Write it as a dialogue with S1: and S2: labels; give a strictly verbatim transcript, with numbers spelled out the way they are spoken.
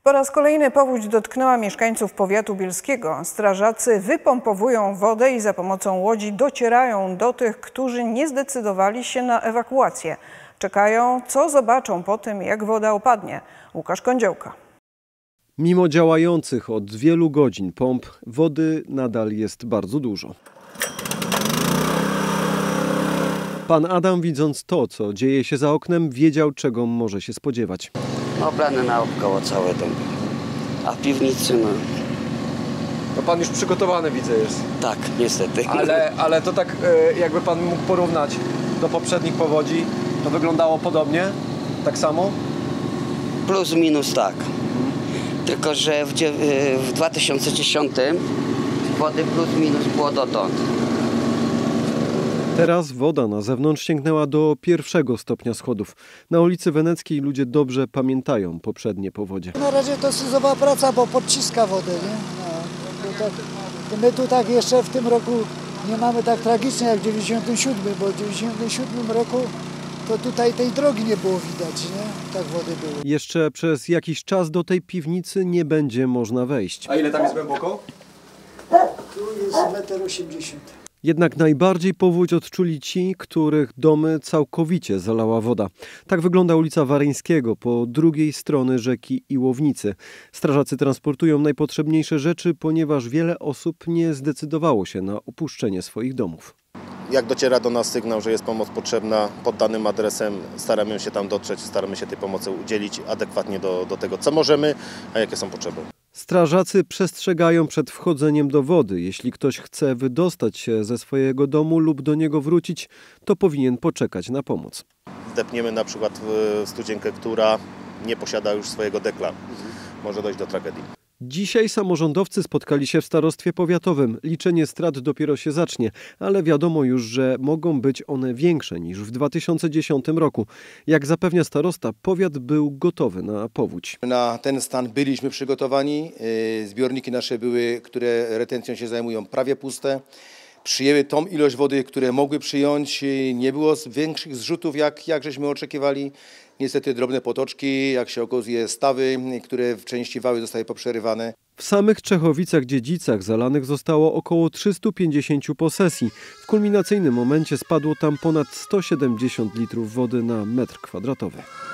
S1: Po raz kolejny powódź dotknęła mieszkańców powiatu bielskiego. Strażacy wypompowują wodę i za pomocą łodzi docierają do tych, którzy nie zdecydowali się na ewakuację. Czekają, co zobaczą po tym, jak woda opadnie. Łukasz Kądziołka.
S2: Mimo działających od wielu godzin pomp, wody nadal jest bardzo dużo. Pan Adam, widząc to, co dzieje się za oknem, wiedział, czego może się spodziewać.
S3: Obrane naokoło całe dom. A w piwnicy, no...
S4: No pan już przygotowany, widzę, jest.
S3: Tak, niestety.
S4: Ale, ale to tak, jakby pan mógł porównać do poprzednich powodzi, to wyglądało podobnie? Tak samo?
S3: Plus minus tak. Tylko, że w, w dwa tysiące dziesiątym wody plus minus było dotąd.
S2: Teraz woda na zewnątrz sięgnęła do pierwszego stopnia schodów. Na ulicy Weneckiej ludzie dobrze pamiętają poprzednie powodzie.
S5: Na razie to syzowa praca, bo podciska wodę, nie? No, to tak, to my tu tak jeszcze w tym roku nie mamy tak tragicznie jak w dziewięćdziesiątym siódmym, bo w dziewięćdziesiątym siódmym roku to tutaj tej drogi nie było widać, nie? Tak wody było.
S2: Jeszcze przez jakiś czas do tej piwnicy nie będzie można wejść.
S4: A ile tam jest głęboko?
S5: Tu jest metr osiemdziesiąt.
S2: Jednak najbardziej powódź odczuli ci, których domy całkowicie zalała woda. Tak wygląda ulica Waryńskiego po drugiej stronie rzeki Iłownicy. Strażacy transportują najpotrzebniejsze rzeczy, ponieważ wiele osób nie zdecydowało się na opuszczenie swoich domów.
S6: Jak dociera do nas sygnał, że jest pomoc potrzebna pod danym adresem, staramy się tam dotrzeć, staramy się tej pomocy udzielić adekwatnie do, do tego, co możemy, a jakie są potrzeby.
S2: Strażacy przestrzegają przed wchodzeniem do wody. Jeśli ktoś chce wydostać się ze swojego domu lub do niego wrócić, to powinien poczekać na pomoc.
S6: Wdepniemy na przykład w studzienkę, która nie posiada już swojego dekla. Może dojść do tragedii.
S2: Dzisiaj samorządowcy spotkali się w starostwie powiatowym. Liczenie strat dopiero się zacznie, ale wiadomo już, że mogą być one większe niż w dwa tysiące dziesiątym roku. Jak zapewnia starosta, powiat był gotowy na powódź.
S7: Na ten stan byliśmy przygotowani. Zbiorniki nasze były, które retencją się zajmują, prawie puste. Przyjęły tą ilość wody, które mogły przyjąć. Nie było większych zrzutów, jak, jak żeśmy oczekiwali. Niestety drobne potoczki, jak się okazuje stawy, które w części wały zostały poprzerywane.
S2: W samych Czechowicach-Dziedzicach zalanych zostało około trzystu pięćdziesięciu posesji. W kulminacyjnym momencie spadło tam ponad sto siedemdziesiąt litrów wody na metr kwadratowy.